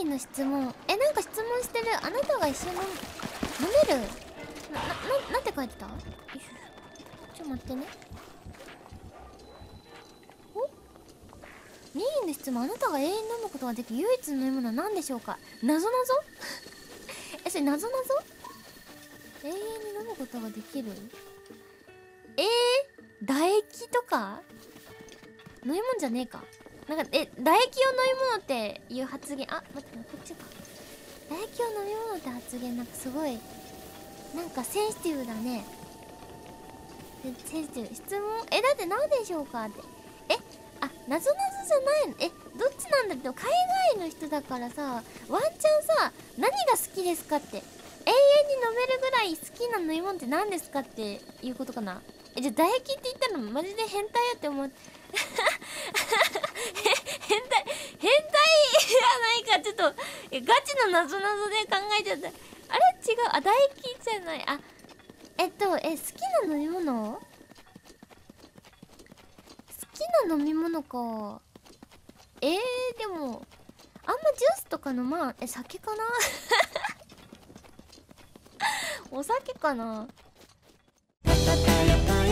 ーの質問。なんか質問してる。あなたが一緒に飲める？なんて書いてた？よいしょ。ちょっと待ってね。ミーの質問。あなたが永遠に飲むことができる唯一の飲み物は何でしょうか？なぞなぞそれなぞなぞ？永遠に飲むことができる？唾液とか飲み物じゃねえか。なんか、唾液を飲み物っていう発言、あ、待って、こっちか。唾液を飲み物って発言、なんかすごい、なんかセンシティブだね。センシティブ。質問、だって何でしょうかって。あ、なぞなぞじゃないの？どっちなんだって。海外の人だからさ、ワンチャンさ、何が好きですかって。永遠に飲めるぐらい好きな飲み物って何ですかっていうことかな。じゃあ唾液って言ったらマジで変態やって思う。変態じゃないか。ちょっとガチのなぞなぞで考えちゃった。あれ違う。あ、唾液じゃない。あ、好きな飲み物？好きな飲み物か。でもあんまジュースとか飲まん。酒かな。お酒かな。